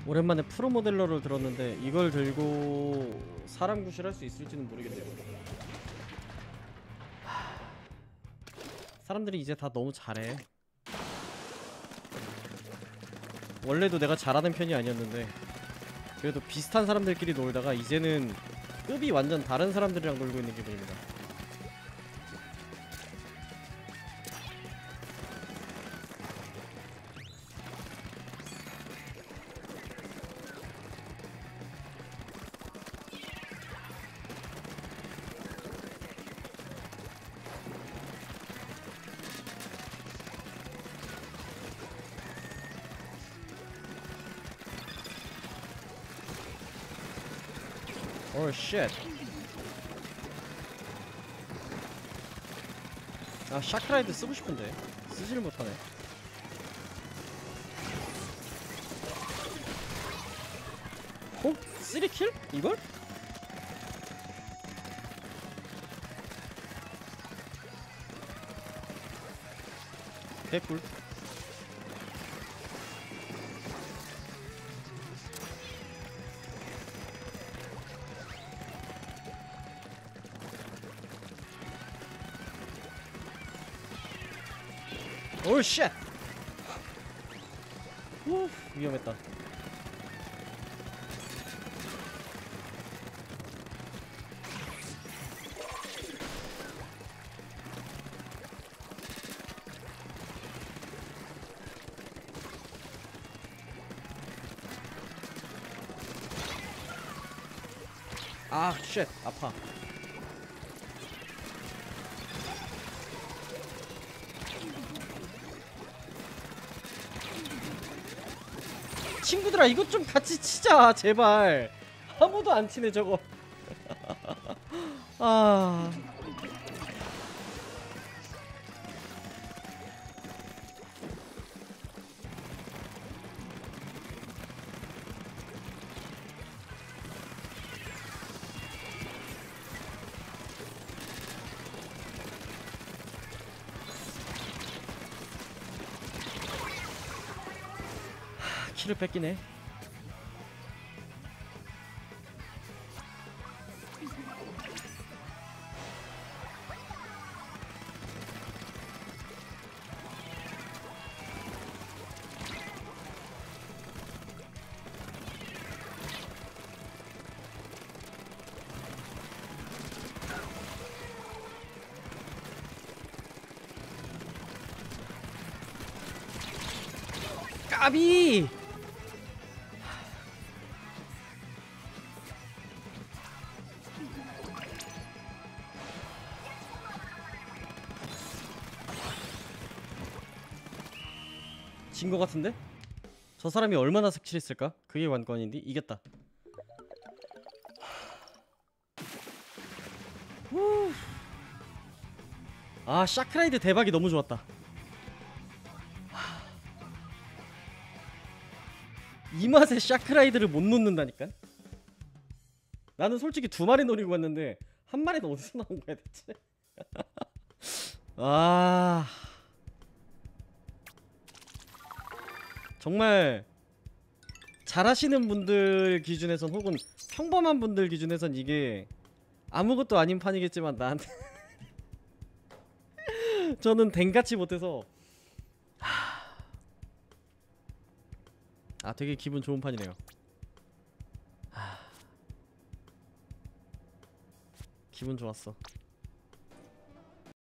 오랜만에 프로모델러를 들었는데 이걸 들고 사람 구실할 수 있을지는 모르겠네요. 사람들이 이제 다 너무 잘해. 원래도 내가 잘하는 편이 아니었는데 그래도 비슷한 사람들끼리 놀다가 이제는 급이 완전 다른 사람들이랑 놀고 있는 기분입니다. Oh shit. 아 샤크라이드 쓰고 싶은데 쓰지를 못하네. 어? 3킬? 이걸? 개꿀. 오 쉣! 우 위험했다. 아 쉣! 아파. 친구들아 이것 좀 같이 치자 제발. 아무도 안 치네 저거. 아 키를 뺏기네. 까비! 진 거 같은데? 저 사람이 얼마나 스킬했을까? 그게 관건인데 이겼다. 후. 아 샤크라이드 대박이 너무 좋았다. 이 맛에 샤크라이드를 못 놓는다니까? 나는 솔직히 2마리 노리고 갔는데 한 마리는 어디서 나온 거야 대체? 아 정말 잘하시는 분들 기준에선 혹은 평범한 분들 기준에선 이게 아무것도 아닌 판이겠지만 나한테 저는 댕같이 못해서 아 되게 기분 좋은 판이네요. 기분 좋았어.